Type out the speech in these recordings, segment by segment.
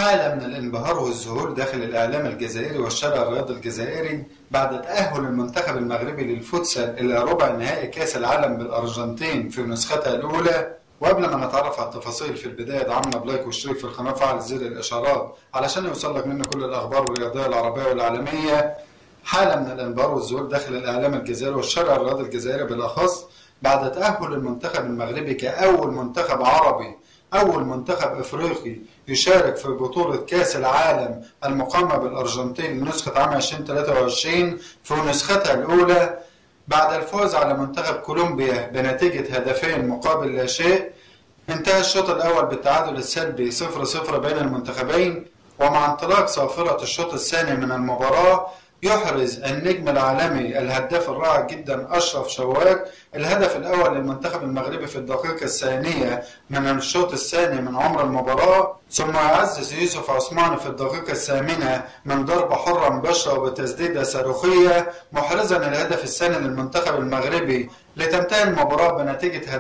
حالة من الانبهار والذهول داخل الإعلام الجزائري والشارع الرياضي الجزائري بعد تأهل المنتخب المغربي للفوتسال إلى ربع نهائي كأس العالم بالأرجنتين في نسختها الأولى. وقبل ما نتعرف على التفاصيل، في البداية دعمنا بلايك واشترك في القناة وفعل زر الإشعارات علشان يوصلك مني كل الأخبار الرياضية العربية والعالمية. حالة من الانبهار والذهول داخل الإعلام الجزائري والشارع الرياضي الجزائري بالأخص بعد تأهل المنتخب المغربي كأول منتخب عربي، أول منتخب إفريقي يشارك في بطولة كأس العالم المقامة بالأرجنتين لنسخة عام 2023 في نسختها الأولى، بعد الفوز على منتخب كولومبيا بنتيجة 2-0. انتهى الشوط الأول بالتعادل السلبي 0-0 بين المنتخبين، ومع انطلاق صافرة الشوط الثاني من المباراة يحرز النجم العالمي الهداف الرائع جدا أشرف شواك الهدف الأول للمنتخب المغربي في الدقيقة الثانية من الشوط الثاني من عمر المباراة، ثم يعزز يوسف عثمان في الدقيقة الثامنة من ضربة حرة مباشرة وبتسديدة صاروخية محرزا الهدف الثاني للمنتخب المغربي، لتنتهي المباراة بنتيجة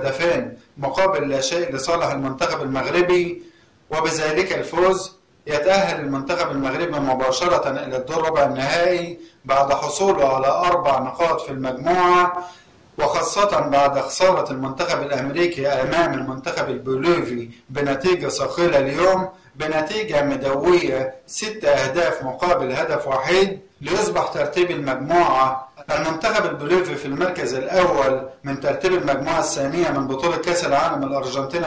2-0 لصالح المنتخب المغربي. وبذلك الفوز يتأهل المنتخب المغربي مباشرة إلى الدور ربع النهائي بعد حصوله على 4 نقاط في المجموعة، وخاصة بعد خسارة المنتخب الأمريكي أمام المنتخب البوليفي بنتيجة ثقيلة اليوم بنتيجة مدوية 6 أهداف مقابل هدف وحيد، ليصبح ترتيب المجموعة المنتخب البوليفي في المركز الأول من ترتيب المجموعة الثانية من بطولة كأس العالم الأرجنتين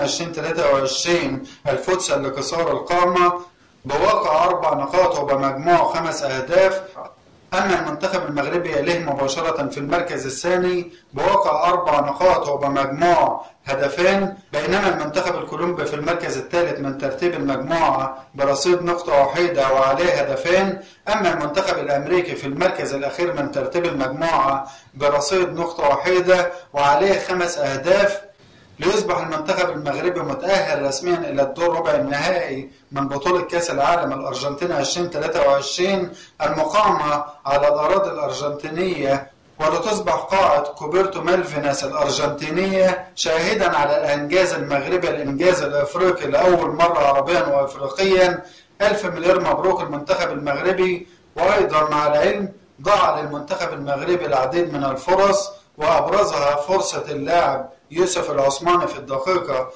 2023 الفوتسال لقصار القامة بواقع 4 نقاط وبمجموع 5 أهداف. أما المنتخب المغربي يليه مباشرة في المركز الثاني بواقع 4 نقاط وبمجموع 2 هدف، بينما المنتخب الكولومبي في المركز الثالث من ترتيب المجموعة برصيد نقطة وحيدة وعليه 2 هدف. أما المنتخب الأمريكي في المركز الأخير من ترتيب المجموعة برصيد نقطة وحيدة وعليه 5 أهداف، ليصبح المنتخب المغربي متأهل رسميا إلى الدور ربع النهائي من بطولة كأس العالم الأرجنتين 2023 المقامة على الأراضي الأرجنتينية، ولتصبح قاعة كوبرتو مالفيناس الأرجنتينية شاهدا على الإنجاز المغربي، الإنجاز الإفريقي لأول مرة عربيا وإفريقيا. 1000 مليار مبروك المنتخب المغربي. وأيضا مع العلم ضاع للمنتخب المغربي العديد من الفرص، وأبرزها فرصة اللاعب يوسف العثماني في الدقيقة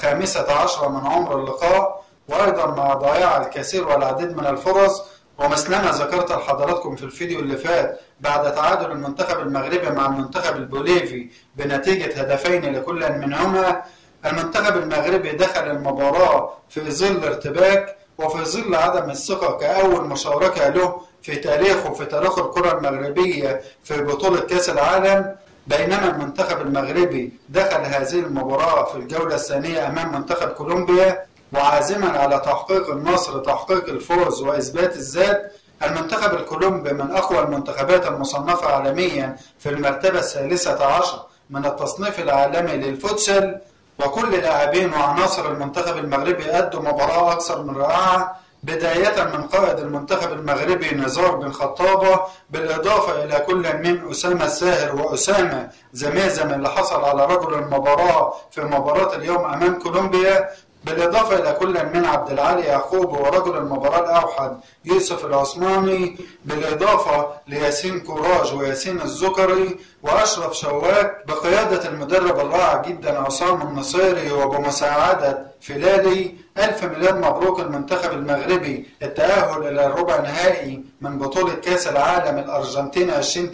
15 من عمر اللقاء، وأيضا مع ضياع الكثير والعديد من الفرص. ومثلما ذكرت لحضراتكم في الفيديو اللي فات، بعد تعادل المنتخب المغربي مع المنتخب البوليفي بنتيجة 2 لكل منهما، المنتخب المغربي دخل المباراة في ظل ارتباك وفي ظل عدم الثقة كأول مشاركة له في تاريخه في تاريخ الكرة المغربية في بطولة كأس العالم، بينما المنتخب المغربي دخل هذه المباراة في الجولة الثانية أمام منتخب كولومبيا وعازما على تحقيق النصر، تحقيق الفوز وإثبات الذات. المنتخب الكولومبي من أقوى المنتخبات المصنفة عالميا في المرتبة 13 من التصنيف العالمي للفوتسال، وكل لاعبين وعناصر المنتخب المغربي أدوا مباراة أكثر من رائعة، بداية من قائد المنتخب المغربي نزار بن خطابة، بالإضافة إلى كل من أسامة الساهر وأسامة زمازم اللي حصل على رجل المباراة في مباراة اليوم أمام كولومبيا، بالإضافة إلى كل من عبد العالي يعقوب ورجل المباراة الأوحد يوسف العثماني، بالإضافة لياسين كوراج وياسين الزكري وأشرف شواك، بقيادة المدرب الرائع جدا عصام النصيري وبمساعدة فلالي. 1000 مليار مبروك المنتخب المغربي التأهل إلى الربع نهائي من بطولة كأس العالم الأرجنتين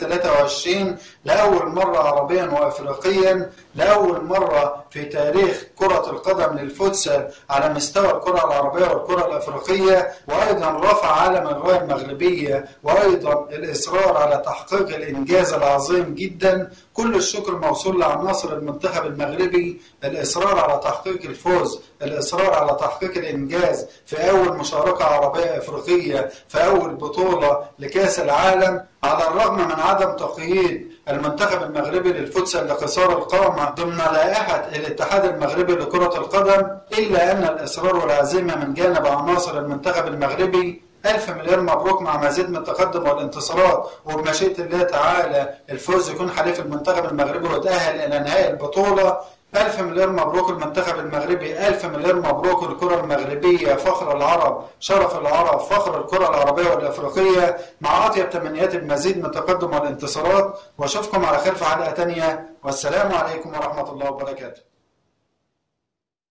2023 لأول مرة عربيا وإفريقيا، لأول مرة في تاريخ كرة القدم للفوتسال على مستوى الكرة العربية والكرة الإفريقية، وأيضا رفع علم الراية المغربية، وأيضا الإصرار على تحقيق الإنجاز العظيم جدا. كل الشكر موصول لعناصر المنتخب المغربي، الإصرار على تحقيق الفوز، الإصرار على تحقيق الإنجاز في أول مشاركة عربية إفريقية في أول بطولة لكأس العالم، على الرغم من عدم تقييد المنتخب المغربي للفوتسال لقصار القامة ضمن لائحة الاتحاد المغربي لكرة القدم، إلا أن الإصرار والعزيمة من جانب عناصر المنتخب المغربي. 1000 مليار مبروك مع مزيد من التقدم والانتصارات، وبمشيئة الله تعالى الفوز يكون حليف المنتخب المغربي ويتأهل إلى نهائي البطولة. ألف مليار مبروك المنتخب المغربي، ألف مليار مبروك الكرة المغربية، فخر العرب، شرف العرب، فخر الكرة العربية والأفريقية. مع أطيب تمنيات المزيد من التقدم والانتصارات، وأشوفكم على خير في حلقة تانية، والسلام عليكم ورحمة الله وبركاته.